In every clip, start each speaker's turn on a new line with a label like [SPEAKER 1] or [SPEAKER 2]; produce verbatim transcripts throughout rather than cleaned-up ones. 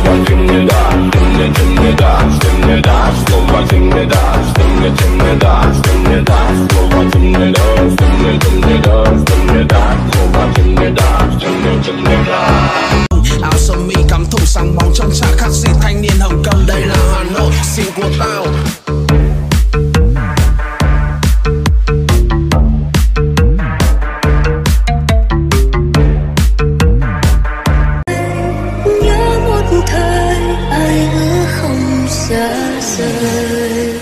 [SPEAKER 1] Áo sơ mi cắm thùng sáng bóng trong trà khắc gì thanh niên Hồng Kông. Đây là Hà Nội, xin của tao.
[SPEAKER 2] Nhớ một thời ai hứa không xa rời.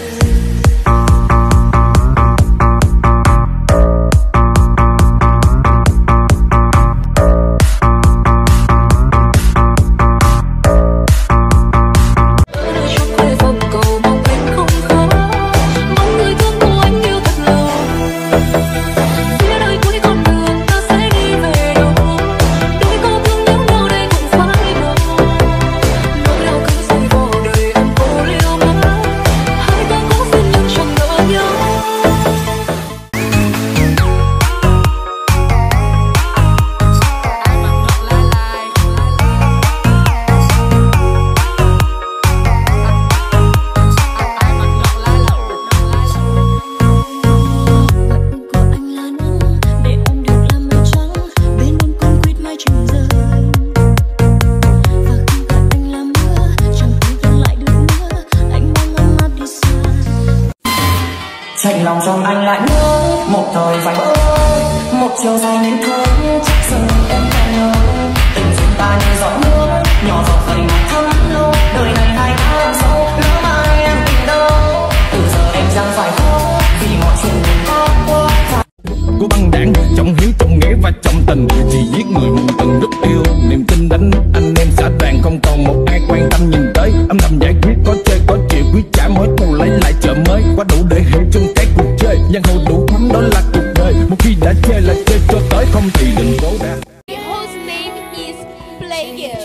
[SPEAKER 3] Chạnh lòng trong anh lại nhớ một thời vành ơi, một chiều dài nên thơ chắc giờ em đã nhớ. Tình chúng ta như giọt nước nhỏ giọt vậy mà thấm lâu. Đời này hai ta sâu lỡ mai em tìm đâu. Từ giờ em chẳng phải khóc vì mọi chuyện mình đã qua.
[SPEAKER 4] Của băng đảng trọng hiếu trọng nghĩa và trọng tình, chỉ giết người một tình rất yêu. Niềm tin đánh anh em xã đoàn không còn một ai quan tâm nhìn tới. Âm thầm giải quyết có chơi có chịu quyết trả mỗi thù lấy lại chợ mới. Quá đủ để hiểu trong cái cuộc chơi giang hồ đủ thấm đó là cuộc đời. Một khi đã chơi là chơi cho tới không thì đừng cố đa.
[SPEAKER 5] Whose name is Player.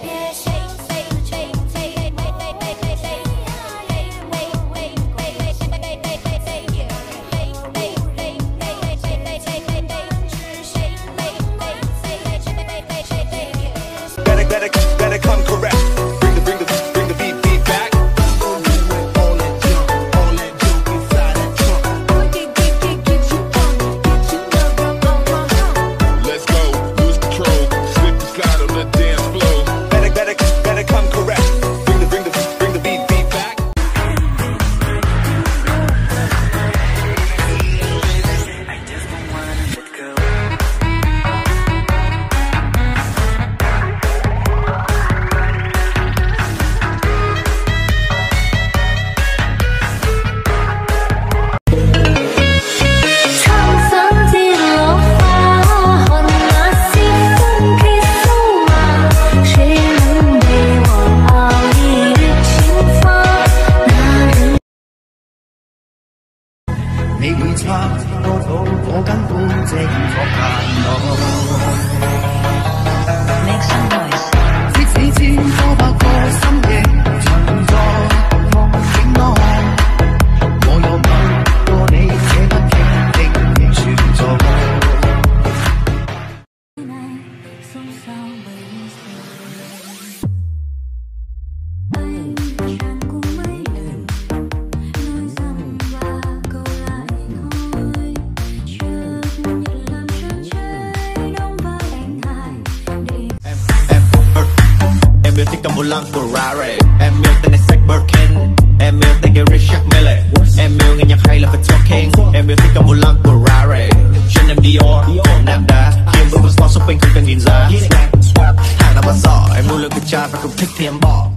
[SPEAKER 6] Better, better come correct. Bring the, bring the, bring the beat, beat back. All that junk, all that junk inside that trunk. Let's go, lose control, slip and slide on the dance floor. Better, better, better come correct. Bring the, bring the, bring the beat, beat back. I just don't wanna let go.
[SPEAKER 3] 你會差多到我根本這現況難耐。即使千多百個深夜曾在夢境內，我有問過你，這不傾聽亦存在。
[SPEAKER 7] Em yêu thích cầm vô lăng Ferrari. Em yêu tên này sách Birkin. Em yêu tên cái Richard Mille. Em yêu nghe nhạc hay là phải talking. Em yêu thích cầm vô lăng Ferrari. Trên em Dior, cổ nạm đá. Kiếm bước vào sport shopping không cần nhìn ra. Hàng nào bán giỏ, em mua lượng cái trai và không thích thì em bỏ.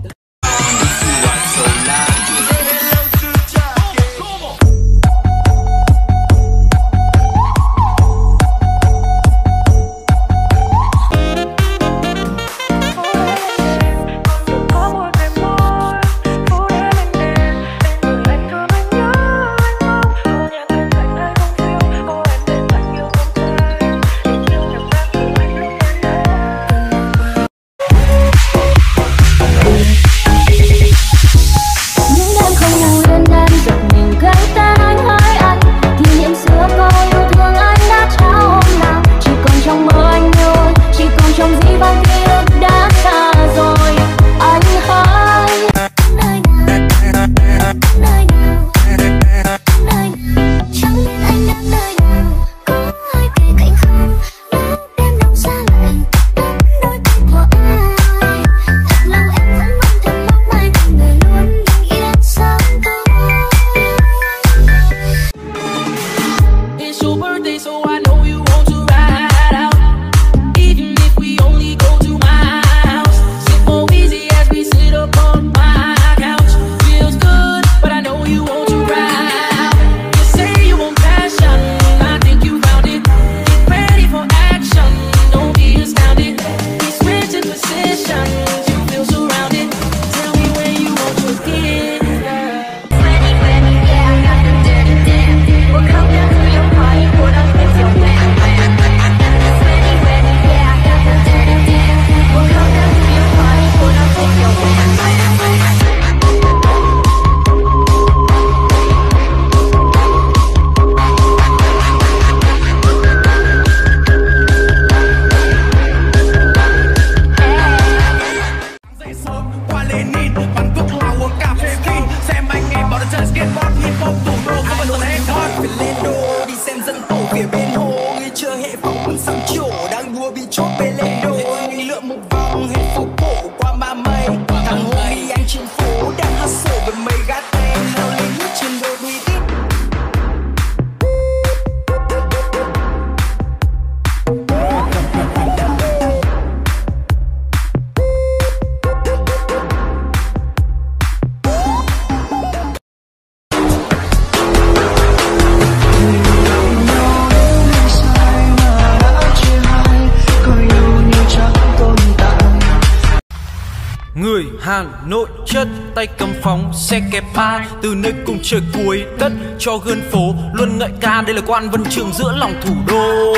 [SPEAKER 8] Người Hà Nội chất tay cầm phóng xe kẹp ba từ nơi cùng trời cuối đất cho gơn phố luôn ngợi ca. Đây là Quan Vân Trường giữa lòng thủ đô.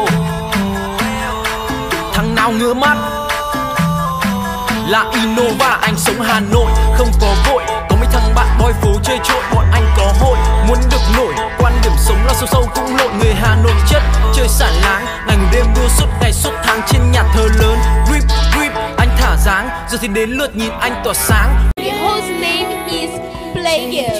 [SPEAKER 8] Thằng nào ngứa mắt là Innova, anh sống Hà Nội không có vội. Có mấy thằng bạn boy phố chơi trội, bọn anh có hội muốn được nổi. Quan điểm sống là sâu sâu cũng lộn. Người Hà Nội chất chơi xả láng, ngày ngủ đêm đua suốt ngày suốt tháng trên nhà thờ lớn. Rip rip anh thả dáng, giờ thì đến lượt nhìn anh tỏa sáng.
[SPEAKER 5] Whose name is Player.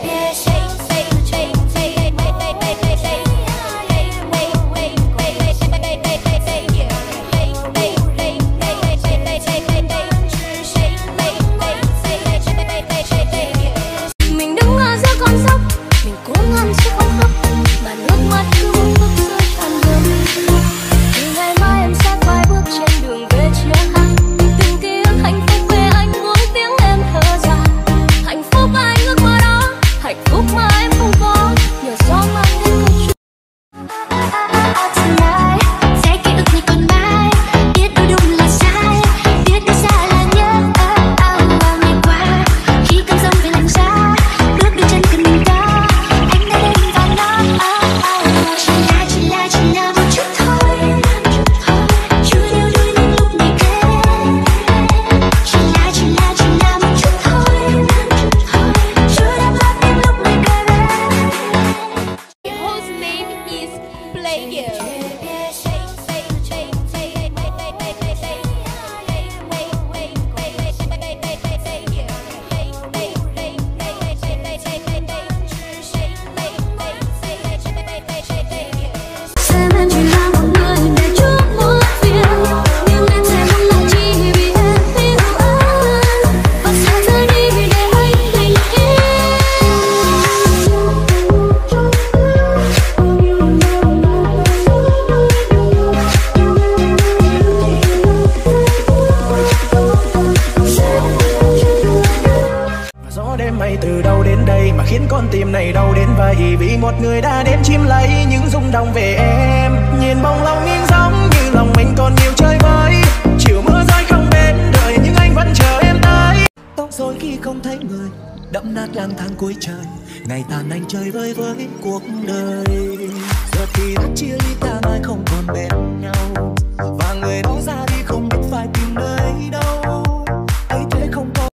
[SPEAKER 9] Từ đâu đến đây mà khiến con tim này đau đến vậy? Vì một người đã đến chiếm lấy những rung động về em. Nhìn bông lòng nghiêng giống như lòng mình còn nhiều chơi với. Chiều mưa rơi không bên đời nhưng anh vẫn chờ em tới. Tóc rối khi không thấy người, đẫm nát lang thang cuối trời. Ngày tàn anh chơi với với cuộc đời. Giờ thì đã chia ly ta mai không còn bên nhau. Và người đó ra đi không biết phải tìm nơi đâu. Ấy thế không có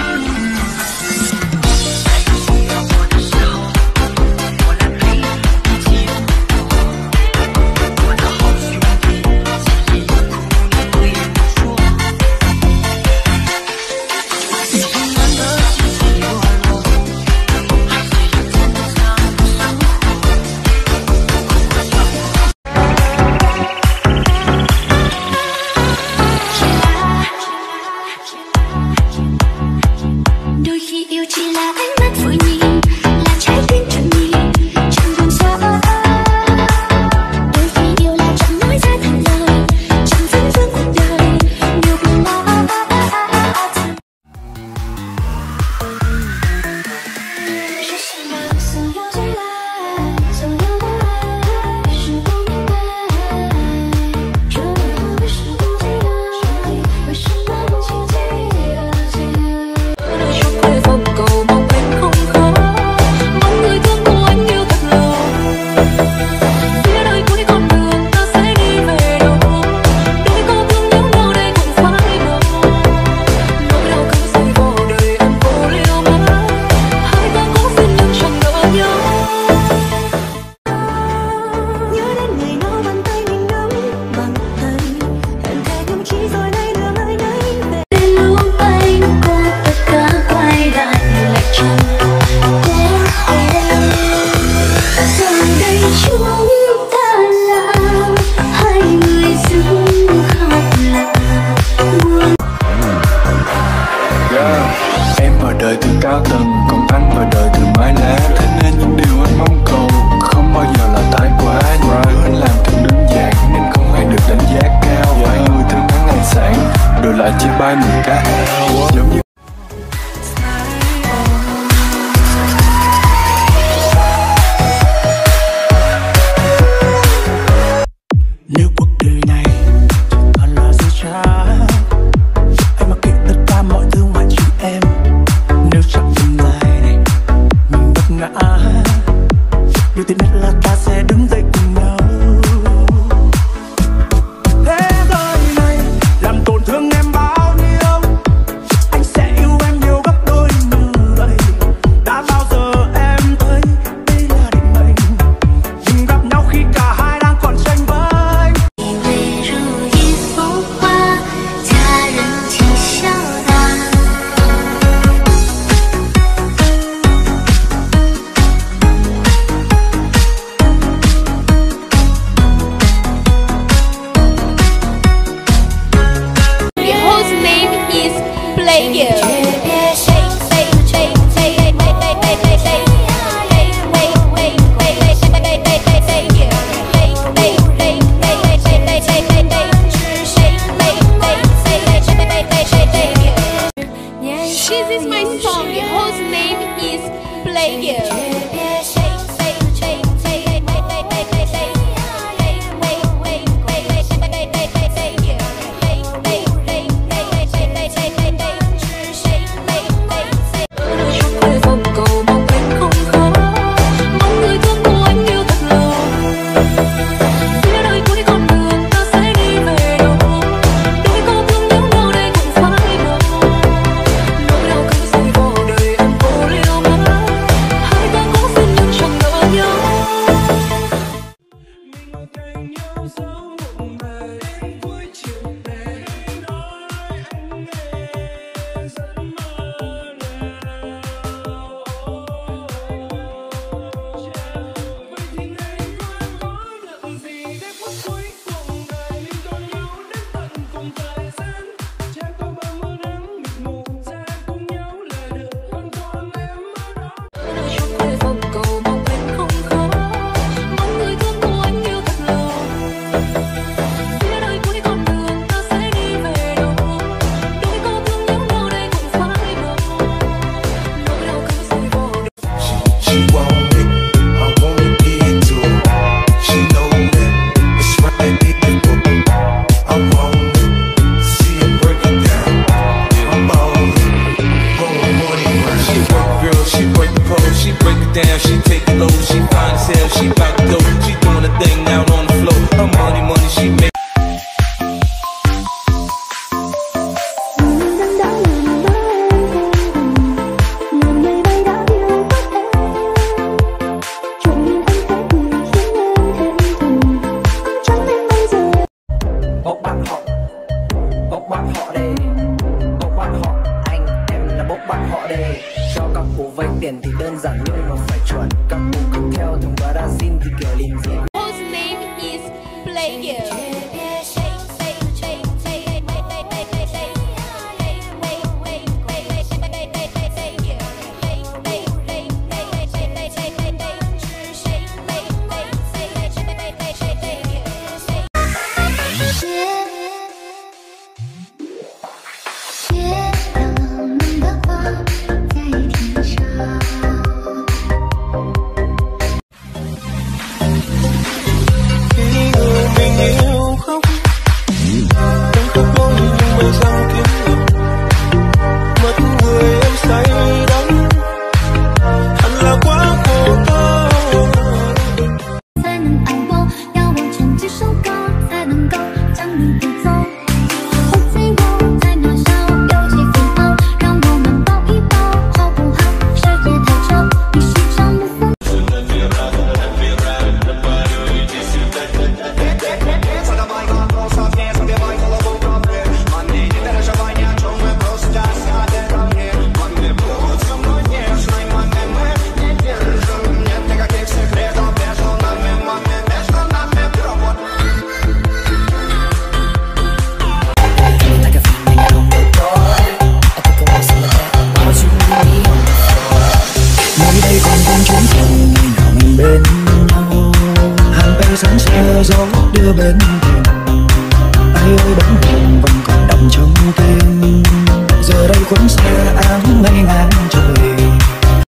[SPEAKER 10] đời từ cao tầng, còn anh và đời từ mái lá. Thế nên những điều anh mong cầu không bao giờ là thái quá. Những đứa anh làm thật đơn giản nên không ai được đánh giá cao. Phải người thương ngắn ngày sáng rồi lại chia bay mình cá ao. Giống như
[SPEAKER 9] nếu cuộc đời này toàn là dối trá, hãy mặc kệ tất cả mọi
[SPEAKER 5] Thank you. This is my song whose name is Play You.
[SPEAKER 11] Down, she take it low, she fine as hell, she bout to go. She doing a thing out on the floor. Her money, money, she make.
[SPEAKER 3] Bốc bắt họ, bốc bắt họ đây, bốc bắt họ, anh em là bốc bắt họ đây. Cho các cụ vay tiền thì đơn giản nhưng mà phải chuẩn. Các cụ không theo thằng Brazil thì kiểu liền gì.
[SPEAKER 5] Whose name is Play You.
[SPEAKER 3] gió đưa bên thềm, ai ơi bóng hồng vẫn còn đọng trong tim. Giờ đây khuất xa áng mây ngang trời.